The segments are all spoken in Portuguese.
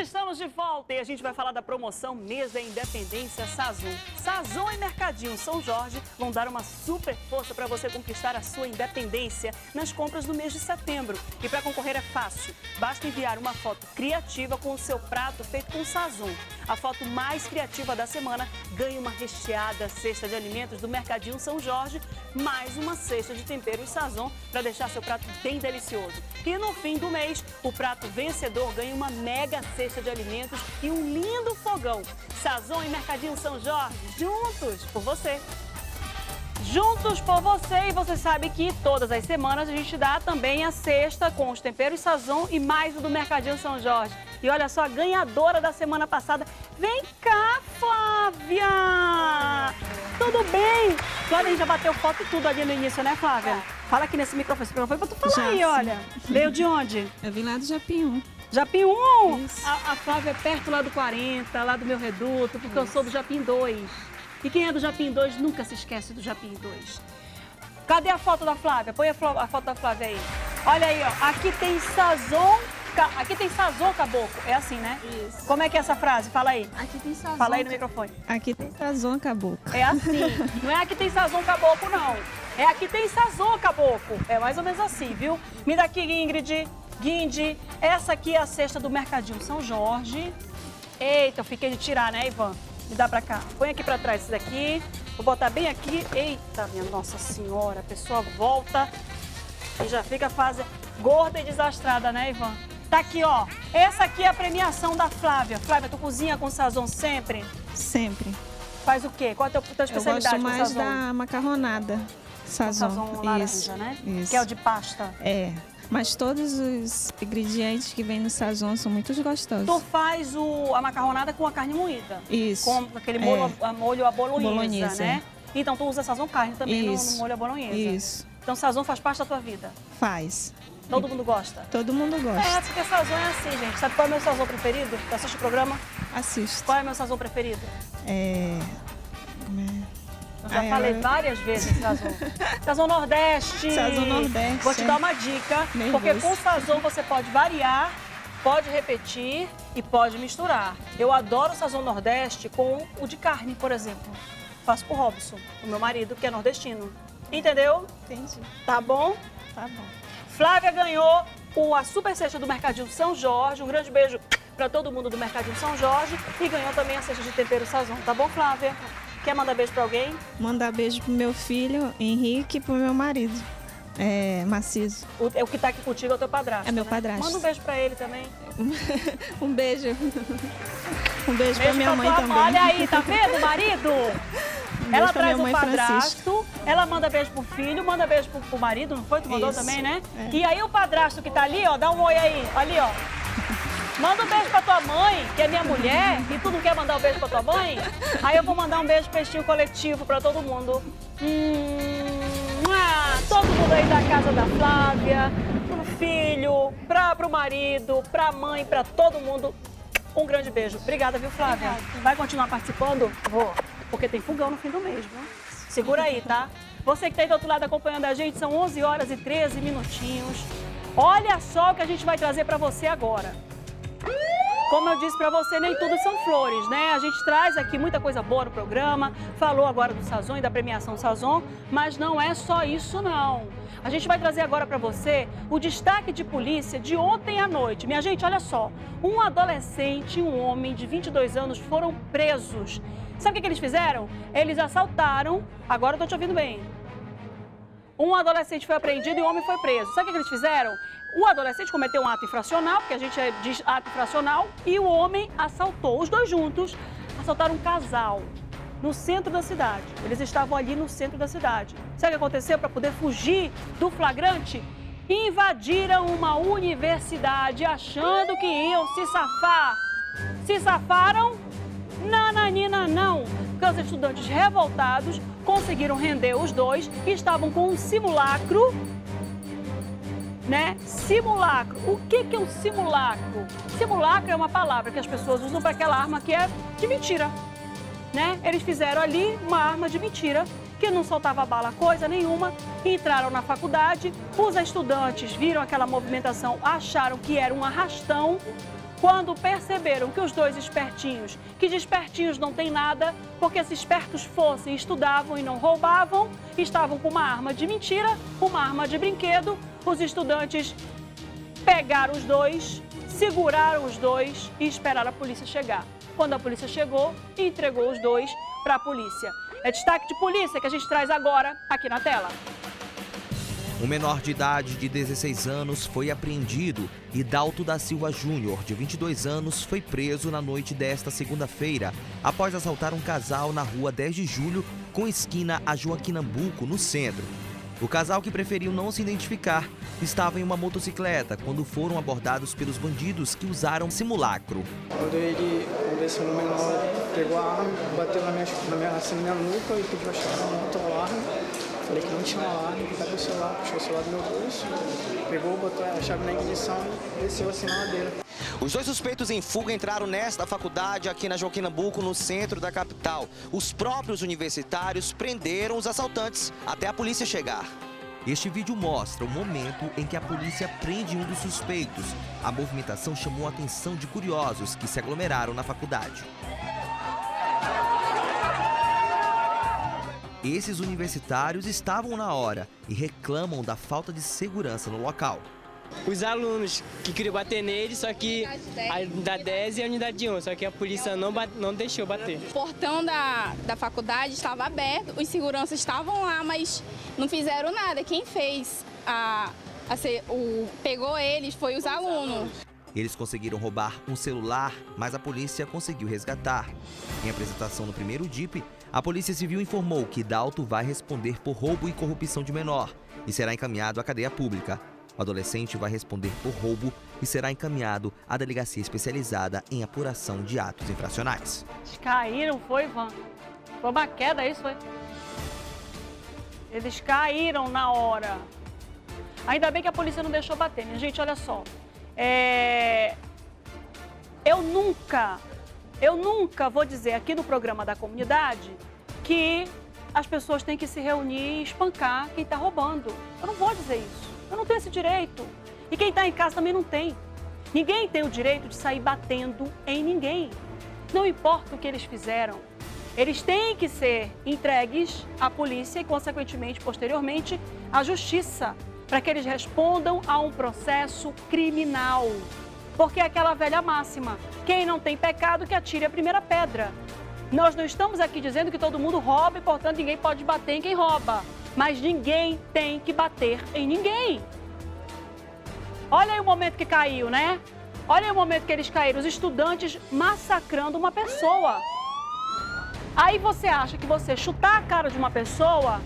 Estamos de volta e a gente vai falar da promoção Mês da Independência Sazon. Sazon e Mercadinho São Jorge vão dar uma super força para você conquistar a sua independência nas compras do mês de setembro. E para concorrer é fácil, basta enviar uma foto criativa com o seu prato feito com Sazon. A foto mais criativa da semana ganha uma recheada cesta de alimentos do Mercadinho São Jorge, mais uma cesta de temperos Sazon para deixar seu prato bem delicioso. E no fim do mês, o prato vencedor ganha uma mega cesta de alimentos e um lindo fogão. Sazon e Mercadinho São Jorge, juntos por você. Juntos por você, e você sabe que todas as semanas a gente dá também a cesta com os temperos Sazon e mais o do Mercadinho São Jorge. E olha só, a ganhadora da semana passada. Vem cá, Flávia! Tudo bem? Flávia, a gente já bateu foto e tudo ali no início, né, Flávia? Fala aqui nesse microfone. Esse microfone pra tu falar Já, aí, sim. olha. Veio de onde? Eu vim lá do Japim 1. Japim 1? Isso. A Flávia é perto lá do 40, lá do meu reduto, porque eu sou do Japim 2. E quem é do Japim 2 nunca se esquece do Japim 2. Cadê a foto da Flávia? Põe a foto da Flávia aí. Olha aí, ó. Aqui tem Sazon. Aqui tem Sazon Caboclo. É assim, né? Isso. Como é que é essa frase? Fala aí. Aqui tem Sazon. Fala aí no microfone. Aqui tem Sazon Caboclo. É assim. Não é aqui tem Sazon Caboclo, não. É aqui tem Sazon Caboclo. É mais ou menos assim, viu? Me dá aqui, Ingrid. Guinde. Essa aqui é a cesta do Mercadinho São Jorge. Eita, eu fiquei de tirar, né, Ivan? Me dá pra cá. Põe aqui pra trás esse daqui. Vou botar bem aqui. Eita, minha Nossa Senhora. A pessoa volta e já fica gorda e desastrada, né, Ivan? Tá aqui, ó. Essa aqui é a premiação da Flávia. Flávia, tu cozinha com Sazon sempre? Sempre. Faz o quê? Qual é a tua especialidade Eu gosto mais com Sazon? da macarronada. Sazon. Sazon laranja, Isso. né? Isso. Que é o de pasta. É. Mas todos os ingredientes que vêm no Sazon são muito gostosos. Tu faz a macarronada com a carne moída. Isso. Com aquele molho, molho à bolonhesa, Bolonhesa, né? Então tu usa Sazon carne também no molho à bolonhesa. Isso. Então Sazon faz parte da tua vida. Faz. Todo mundo gosta? Todo mundo É, gosta. porque Sazon é assim, gente. Sabe qual é o meu Sazon preferido? Tu assiste o programa? Assisto. Qual é o meu Sazon preferido? Eu já Ai, falei ai. várias vezes Sazon. Sazon Nordeste. Sazon Nordeste. Vou te dar uma dica, Nervoso. porque com Sazon você pode variar, pode repetir e pode misturar. Eu adoro o Sazon Nordeste com o de carne, por exemplo. Faço com o Robson, o meu marido, que é nordestino. Entendeu? Entendi. Tá bom? Tá bom. Flávia ganhou a super cesta do Mercadinho São Jorge. Um grande beijo para todo mundo do Mercadinho São Jorge. E ganhou também a cesta de tempero Sazon. Tá bom, Flávia? Quer mandar beijo para alguém? Mandar beijo pro meu filho, Henrique, e pro meu marido, Macizo. O que tá aqui contigo é o teu padrasto. É meu né? padrasto. Manda um beijo para ele também. Um beijo. Um beijo pra minha pra mãe tua também. Olha aí, tá vendo, marido? Ela pra traz minha o mãe padrasto, ela manda beijo pro filho, manda beijo pro marido, não foi? Tu mandou Isso. também, né? É. E aí o padrasto que tá ali, ó, dá um oi aí, ali, ó. Manda um beijo pra tua mãe, que é minha mulher, e tu não quer mandar um beijo pra tua mãe? Aí eu vou mandar um beijo peixinho coletivo pra todo mundo. Todo mundo aí da casa da Flávia, pro filho, pro marido, pra mãe, pra todo mundo. Um grande beijo. Obrigada, viu, Flávia? Vai continuar participando? Vou. Porque tem fogão no fim do mês, viu? Segura aí, tá? Você que tá aí do outro lado acompanhando a gente, são 11 horas e 13 minutinhos. Olha só o que a gente vai trazer pra você agora. Como eu disse pra você, nem tudo são flores, né? A gente traz aqui muita coisa boa no programa, falou agora do Sazon e da premiação Sazon, mas não é só isso, não. A gente vai trazer agora pra você o destaque de polícia de ontem à noite. Minha gente, olha só, um adolescente e um homem de 22 anos foram presos. Sabe o que eles fizeram? Eles assaltaram, agora eu tô te ouvindo bem. Um adolescente foi apreendido e o homem foi preso. Sabe o que eles fizeram? O adolescente cometeu um ato infracional, porque a gente diz ato infracional, e o homem assaltou. Os dois juntos assaltaram um casal no centro da cidade. Eles estavam ali no centro da cidade. Sabe o que aconteceu para poder fugir do flagrante? Invadiram uma universidade achando que iam se safar. Se safaram? Nananina não, porque os estudantes revoltados conseguiram render os dois e estavam com um simulacro, né? Simulacro. O que é um simulacro? Simulacro é uma palavra que as pessoas usam para aquela arma que é de mentira, né? Eles fizeram ali uma arma de mentira que não soltava bala coisa nenhuma, entraram na faculdade, os estudantes viram aquela movimentação, acharam que era um arrastão, Quando perceberam que os dois espertinhos, que de espertinhos não tem nada, porque se espertos fossem, estudavam e não roubavam, estavam com uma arma de mentira, uma arma de brinquedo, os estudantes pegaram os dois, seguraram os dois e esperaram a polícia chegar. Quando a polícia chegou, entregou os dois para a polícia. É destaque de polícia que a gente traz agora aqui na tela. Um menor de idade de 16 anos foi apreendido e Dalto da Silva Júnior, de 22 anos, foi preso na noite desta segunda-feira, após assaltar um casal na rua 10 de julho, com esquina a Joaquim Nabuco, no centro. O casal, que preferiu não se identificar, estava em uma motocicleta quando foram abordados pelos bandidos que usaram simulacro. Quando ele desceu no menor, pegou a arma, bateu na minha nuca e pediu a chave, botou a arma. Falei que não tinha uma arma, pegou o celular, puxou o celular do meu bolso, pegou, botou a chave na ignição e desceu assim na ladeira. Os dois suspeitos em fuga entraram nesta faculdade aqui na Joaquim Nabuco, no centro da capital. Os próprios universitários prenderam os assaltantes até a polícia chegar. Este vídeo mostra o momento em que a polícia prende um dos suspeitos. A movimentação chamou a atenção de curiosos que se aglomeraram na faculdade. Esses universitários estavam na hora e reclamam da falta de segurança no local. Os alunos que queriam bater nele, só que a unidade 10 e a unidade 11, só que a polícia não deixou bater. O portão da faculdade estava aberto, os seguranças estavam lá, mas não fizeram nada. Quem fez, pegou eles foi os alunos. Eles conseguiram roubar um celular, mas a polícia conseguiu resgatar. Em apresentação no primeiro DIP, a Polícia Civil informou que Dalto vai responder por roubo e corrupção de menor e será encaminhado à cadeia pública. O adolescente vai responder por roubo e será encaminhado à delegacia especializada em apuração de atos infracionais. Eles caíram, foi, Ivan? Foi uma queda, isso foi? Eles caíram na hora. Ainda bem que a polícia não deixou bater, minha gente, olha só. Eu nunca vou dizer aqui no programa da comunidade que as pessoas têm que se reunir e espancar quem está roubando. Eu não vou dizer isso. Eu não tenho esse direito. E quem está em casa também não tem. Ninguém tem o direito de sair batendo em ninguém. Não importa o que eles fizeram. Eles têm que ser entregues à polícia e, consequentemente, posteriormente, à justiça, para que eles respondam a um processo criminal. Porque é aquela velha máxima, quem não tem pecado que atire a primeira pedra. Nós não estamos aqui dizendo que todo mundo rouba e, portanto, ninguém pode bater em quem rouba. Mas ninguém tem que bater em ninguém. Olha aí o momento que caiu, né? Olha aí o momento que eles caíram, os estudantes massacrando uma pessoa. Aí você acha que você chutar a cara de uma pessoa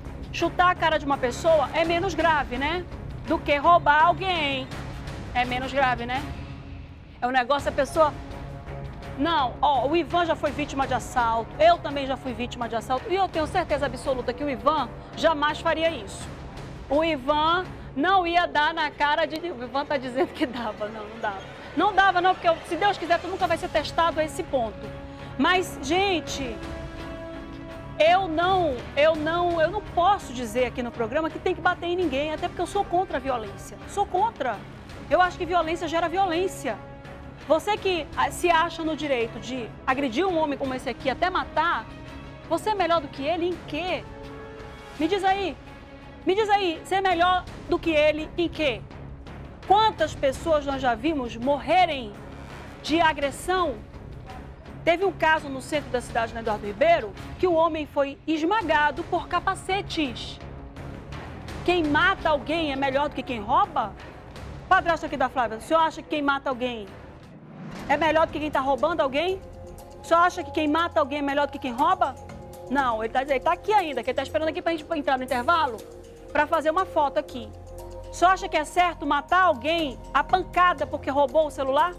é menos grave, né? Do que roubar alguém. É menos grave, né? É um negócio, a pessoa... Não, ó, o Ivan já foi vítima de assalto, eu também já fui vítima de assalto, e eu tenho certeza absoluta que o Ivan jamais faria isso. O Ivan não ia dar na cara de... O Ivan tá dizendo que dava, não dava. Não dava não, porque se Deus quiser, tu nunca vai ser testado a esse ponto. Mas, gente, eu não posso dizer aqui no programa que tem que bater em ninguém, até porque eu sou contra a violência. Sou contra. Eu acho que violência gera violência. Você que se acha no direito de agredir um homem como esse aqui até matar, você é melhor do que ele em quê? Me diz aí, você é melhor do que ele em quê? Quantas pessoas nós já vimos morrerem de agressão? Teve um caso no centro da cidade, na Eduardo Ribeiro, que o homem foi esmagado por capacetes. Quem mata alguém é melhor do que quem rouba? Padrasto aqui da Flávia, o senhor acha que quem mata alguém é melhor do que quem está roubando alguém? O senhor acha que quem mata alguém é melhor do que quem rouba? Não, ele está aqui ainda, que ele está esperando aqui para a gente entrar no intervalo para fazer uma foto aqui. O senhor acha que é certo matar alguém a pancada porque roubou o celular?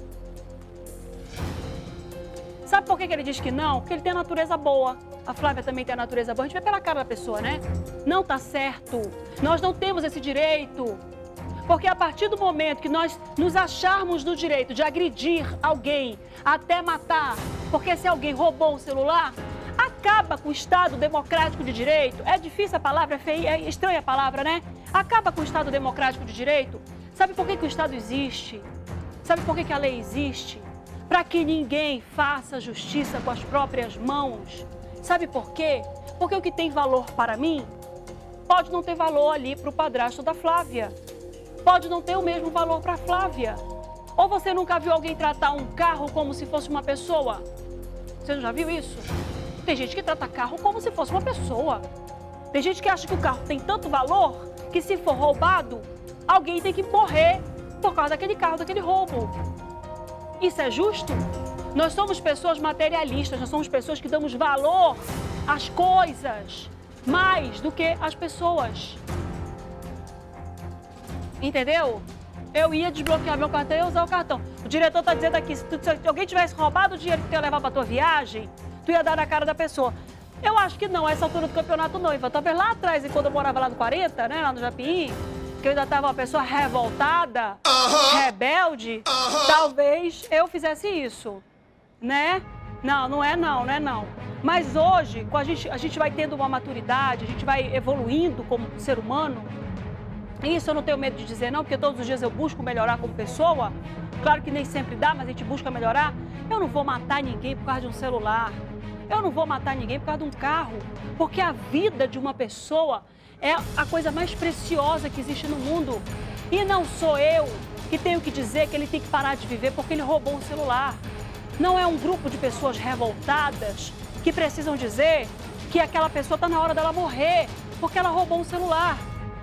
Sabe por que ele diz que não? Porque ele tem a natureza boa. A Flávia também tem a natureza boa. A gente vê pela cara da pessoa, né? Não tá certo. Nós não temos esse direito. Porque a partir do momento que nós nos acharmos no direito de agredir alguém até matar, porque se alguém roubou um celular, acaba com o Estado democrático de direito. É difícil a palavra, é feia, é estranha a palavra, né? Acaba com o Estado democrático de direito. Sabe por que o Estado existe? Sabe por que a lei existe? Para que ninguém faça justiça com as próprias mãos. Sabe por quê? Porque o que tem valor para mim pode não ter valor ali para o padrasto da Flávia. Pode não ter o mesmo valor para a Flávia. Ou você nunca viu alguém tratar um carro como se fosse uma pessoa? Você não já viu isso? Tem gente que trata carro como se fosse uma pessoa. Tem gente que acha que o carro tem tanto valor que se for roubado, alguém tem que morrer por causa daquele carro, daquele roubo. Isso é justo? Nós somos pessoas materialistas, nós somos pessoas que damos valor às coisas mais do que às pessoas. Entendeu? Eu ia desbloquear meu cartão e usar o cartão. O diretor está dizendo aqui, se alguém tivesse roubado o dinheiro que tu ia levar para tua viagem, tu ia dar na cara da pessoa. Eu acho que não, a essa altura do campeonato não, Ivan. Talvez lá atrás, quando eu morava lá no 40, né, lá no Japim, que eu ainda estava uma pessoa revoltada, rebelde, talvez eu fizesse isso, né? Não é não. Mas hoje, a gente vai tendo uma maturidade, a gente vai evoluindo como ser humano. E isso eu não tenho medo de dizer não, porque todos os dias eu busco melhorar como pessoa. Claro que nem sempre dá, mas a gente busca melhorar. Eu não vou matar ninguém por causa de um celular. Eu não vou matar ninguém por causa de um carro. Porque a vida de uma pessoa é a coisa mais preciosa que existe no mundo. E não sou eu que tenho que dizer que ele tem que parar de viver porque ele roubou um celular. Não é um grupo de pessoas revoltadas que precisam dizer que aquela pessoa está na hora dela morrer porque ela roubou um celular.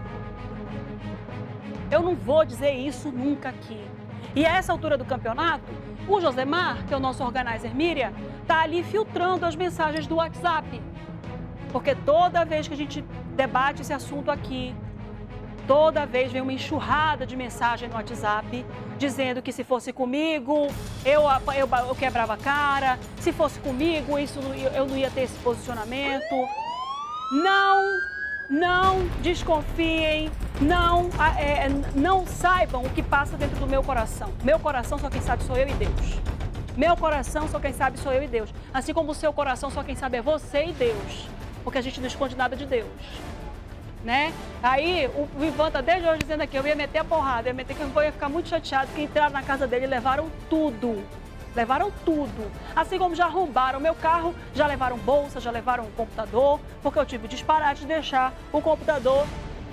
Eu não vou dizer isso nunca aqui. E a essa altura do campeonato, o Josemar, que é o nosso organizer Miriam, está ali filtrando as mensagens do WhatsApp. Porque toda vez que a gente debate esse assunto aqui, toda vez vem uma enxurrada de mensagem no WhatsApp, dizendo que se fosse comigo, eu quebrava a cara, se fosse comigo, eu não ia ter esse posicionamento. Não desconfiem, não saibam o que passa dentro do meu coração. Meu coração só quem sabe sou eu e Deus. Meu coração só quem sabe sou eu e Deus. Assim como o seu coração só quem sabe é você e Deus. Porque a gente não esconde nada de Deus. Né? Aí o Ivan tá desde hoje dizendo aqui, eu ia meter a porrada, eu ia ficar muito chateado que entraram na casa dele e levaram tudo. Levaram tudo. Assim como já roubaram meu carro, já levaram bolsa, já levaram o computador, porque eu tive o disparate de deixar o computador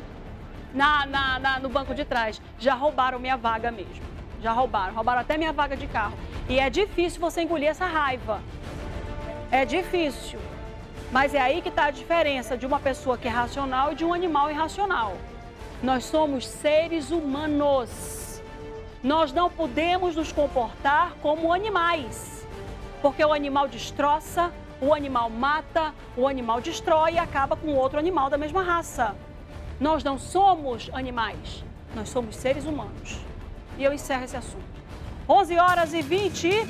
no banco de trás. Já roubaram minha vaga mesmo. Já roubaram até minha vaga de carro. E é difícil você engolir essa raiva. É difícil. Mas é aí que está a diferença de uma pessoa que é racional e de um animal irracional. Nós somos seres humanos. Nós não podemos nos comportar como animais, porque o animal destroça, o animal mata, o animal destrói e acaba com outro animal da mesma raça. Nós não somos animais, nós somos seres humanos. E eu encerro esse assunto. 11h22.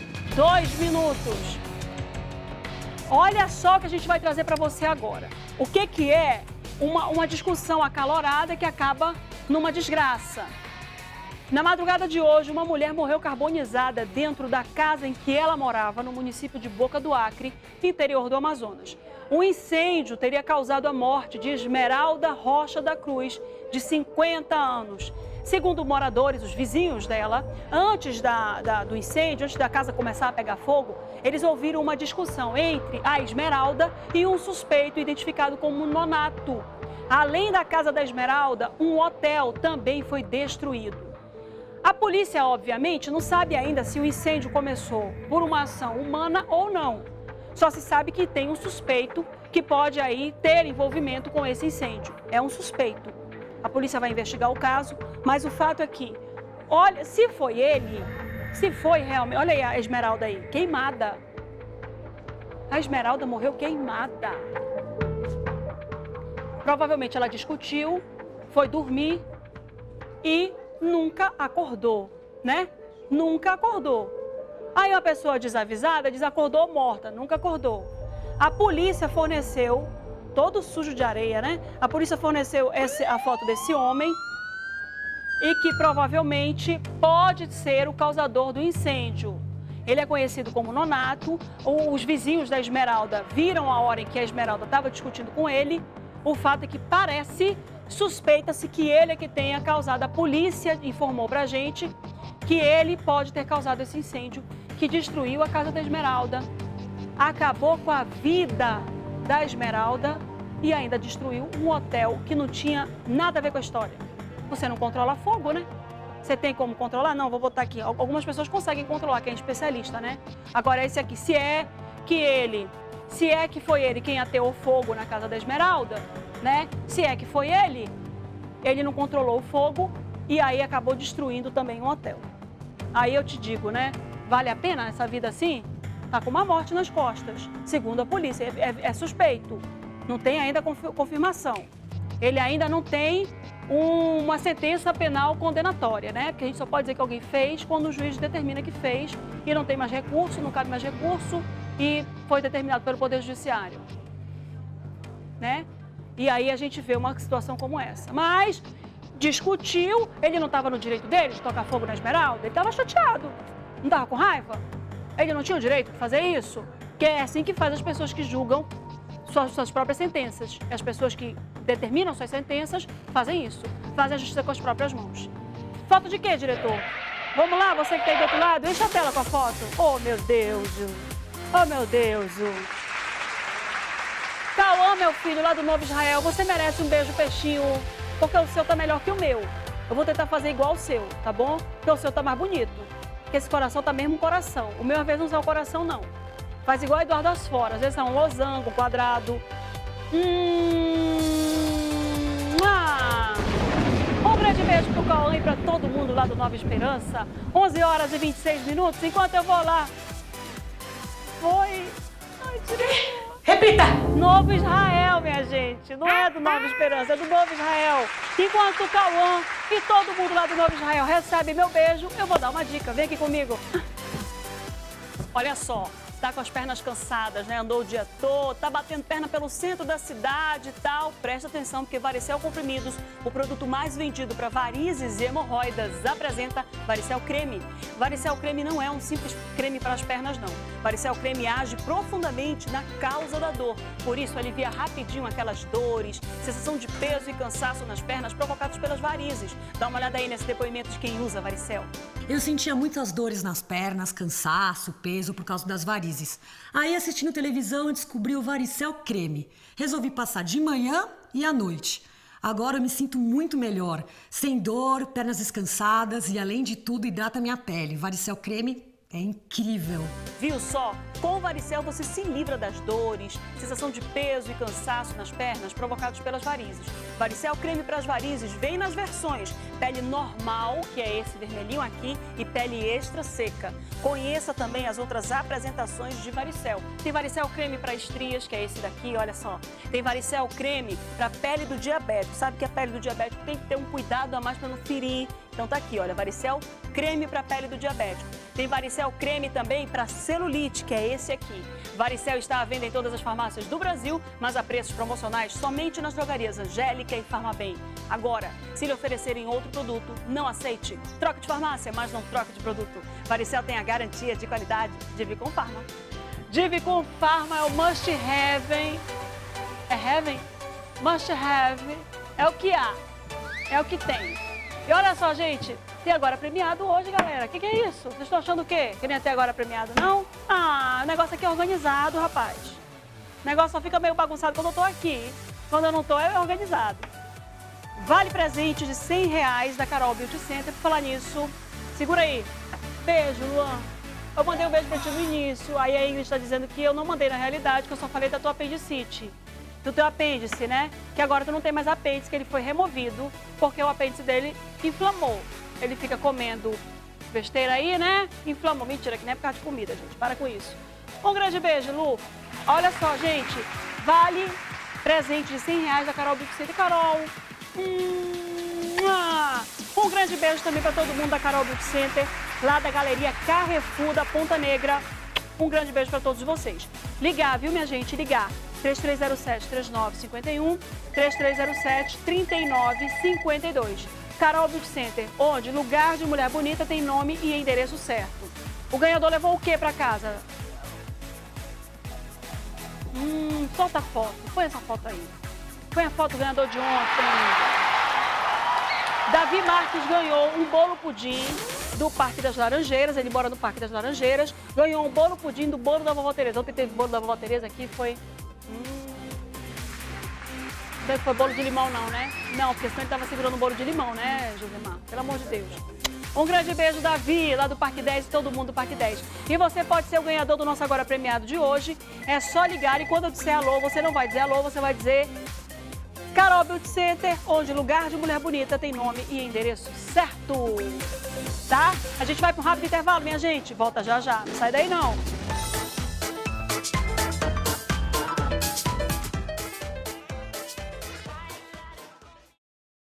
Olha só o que a gente vai trazer para você agora. O que é uma discussão acalorada que acaba numa desgraça. Na madrugada de hoje, uma mulher morreu carbonizada dentro da casa em que ela morava, no município de Boca do Acre, interior do Amazonas. Um incêndio teria causado a morte de Esmeralda Rocha da Cruz, de 50 anos. Segundo moradores, os vizinhos dela, antes do incêndio, antes da casa começar a pegar fogo, eles ouviram uma discussão entre a Esmeralda e um suspeito identificado como Nonato. Além da casa da Esmeralda, um hotel também foi destruído. A polícia, obviamente, não sabe ainda se o incêndio começou por uma ação humana ou não. Só se sabe que tem um suspeito que pode aí ter envolvimento com esse incêndio. É um suspeito. A polícia vai investigar o caso, mas o fato é que, olha, se foi ele, se foi realmente... Olha aí a Esmeralda aí, queimada. A Esmeralda morreu queimada. Provavelmente ela discutiu, foi dormir e nunca acordou, né? Nunca acordou. Aí uma pessoa desavisada desacordou morta, nunca acordou. A polícia forneceu, todo sujo de areia, né? A polícia forneceu a foto desse homem e que provavelmente pode ser o causador do incêndio. Ele é conhecido como Nonato. Os vizinhos da Esmeralda viram a hora em que a Esmeralda estava discutindo com ele. O fato é que suspeita-se que ele é que tenha causado. A polícia informou pra gente que ele pode ter causado esse incêndio que destruiu a casa da Esmeralda, acabou com a vida da Esmeralda e ainda destruiu um hotel que não tinha nada a ver com a história. Você não controla fogo, né? Você tem como controlar? Não, vou botar aqui. Algumas pessoas conseguem controlar, quem é especialista, né? Agora, esse aqui, se é que foi ele quem ateou fogo na casa da Esmeralda, né? Se é que foi ele não controlou o fogo e aí acabou destruindo também um hotel. Aí eu te digo, né? Vale a pena essa vida assim? Tá com uma morte nas costas. Segundo a polícia, é suspeito. Não tem ainda confirmação. Ele ainda não tem uma sentença penal condenatória, né? Porque a gente só pode dizer que alguém fez quando o juiz determina que fez e não tem mais recurso, não cabe mais recurso e foi determinado pelo Poder Judiciário, né? E aí a gente vê uma situação como essa. Mas discutiu, ele não estava no direito dele de tocar fogo na Esmeralda, ele estava chateado, não estava com raiva? Ele não tinha o direito de fazer isso? Que é assim que faz as pessoas que julgam suas próprias sentenças. As pessoas que determinam suas sentenças fazem isso, fazem a justiça com as próprias mãos. Foto de quê, diretor? Vamos lá, você que está aí do outro lado, enche a tela com a foto. Oh, meu Deus! Oh, meu Deus! Cauã, meu filho, lá do Novo Israel, você merece um beijo, peixinho, porque o seu tá melhor que o meu. Eu vou tentar fazer igual o seu, tá bom? Porque o seu tá mais bonito. Porque esse coração tá mesmo um coração. O meu, às vezes, não é um coração, não. Faz igual Eduardo Asfora. Às vezes é um losango, um quadrado. Um grande beijo pro Cauã e pra todo mundo lá do Nova Esperança. 11 horas e 26 minutos. Enquanto eu vou lá... Foi... Ai, tirei... Repita! Novo Israel, minha gente. Não é do Nova Esperança, é do Novo Israel. Enquanto o Cauã e todo mundo lá do Novo Israel recebe meu beijo, eu vou dar uma dica. Vem aqui comigo. Olha só. Tá com as pernas cansadas, né? Andou o dia todo, tá batendo perna pelo centro da cidade e tal. Presta atenção, porque Varicel Comprimidos, o produto mais vendido para varizes e hemorroidas, apresenta Varicel Creme. Varicel Creme não é um simples creme para as pernas, não. Varicel Creme age profundamente na causa da dor. Por isso, alivia rapidinho aquelas dores, sensação de peso e cansaço nas pernas provocados pelas varizes. Dá uma olhada aí nesse depoimento de quem usa Varicel. Eu sentia muitas dores nas pernas, cansaço, peso por causa das varizes. Aí, assistindo televisão, eu descobri o Varicel Creme. Resolvi passar de manhã e à noite. Agora eu me sinto muito melhor, sem dor, pernas descansadas e, além de tudo, hidrata minha pele. Varicel Creme é incrível. Viu só? Com o Varicel você se livra das dores, sensação de peso e cansaço nas pernas provocados pelas varizes. Varicel Creme para as varizes vem nas versões pele normal, que é esse vermelhinho aqui, e pele extra seca. Conheça também as outras apresentações de Varicel. Tem Varicel Creme para estrias, que é esse daqui, olha só. Tem Varicel Creme para pele do diabético. Sabe que a pele do diabético tem que ter um cuidado a mais para não ferir. Então tá aqui, olha, Varicel Creme para pele do diabético. Tem Varicel Creme também para celulite, que é esse aqui. Varicel está à venda em todas as farmácias do Brasil, mas a preços promocionais somente nas drogarias Angélica e Farmabem. Agora, se lhe oferecerem outro produto, não aceite. Troca de farmácia, mas não troca de produto. Varicel tem a garantia de qualidade de Vicom Pharma. Divicom Pharma é o must have, hein? É heaven? Must have. É o que há. É o que tem. E olha só, gente, tem agora premiado hoje, galera. O que é isso? Vocês estão achando o quê? Que nem até agora premiado, não? Ah, o negócio aqui é organizado, rapaz. O negócio só fica meio bagunçado quando eu tô aqui. Quando eu não tô, é organizado. Vale presente de R$100 da Carol Beauty Center. Por falar nisso, segura aí. Beijo, Luan. Eu mandei um beijo pra ti no início. Aí a Ingrid tá dizendo que eu não mandei na realidade, que eu só falei da tua apendicite. Do teu apêndice, né? Que agora tu não tem mais apêndice, que ele foi removido porque o apêndice dele inflamou. Ele fica comendo besteira aí, né? Inflamou. Mentira, que não é por causa de comida, gente. Para com isso. Um grande beijo, Lu. Olha só, gente. Vale presente de R$100 da Carol Beauty Center. Carol. Um grande beijo também para todo mundo da Carol Beauty Center, lá da Galeria Carrefour da Ponta Negra. Um grande beijo para todos vocês. Ligar, viu, minha gente? Ligar. 3307-3951, 3307-3952. Carol Beauty Center, onde lugar de mulher bonita tem nome e endereço certo. O ganhador levou o que para casa? Solta a foto. Põe essa foto aí. Põe a foto do ganhador de ontem. Davi Marques ganhou um bolo pudim do Parque das Laranjeiras, ele mora no Parque das Laranjeiras, ganhou um bolo pudim do bolo da Vovó Tereza. Ontem teve bolo da Vovó Tereza aqui, foi... Não foi bolo de limão não, né? Não, porque senão ele estava segurando um bolo de limão, né, Josemar? Pelo amor de Deus. Um grande beijo, Davi, lá do Parque 10 e todo mundo do Parque 10. E você pode ser o ganhador do nosso Agora Premiado de hoje. É só ligar e quando eu disser alô, você não vai dizer alô, você vai dizer Carol Beauty Center, onde lugar de mulher bonita tem nome e endereço certo. Tá? A gente vai para um rápido intervalo, minha gente. Volta já já. Não sai daí não.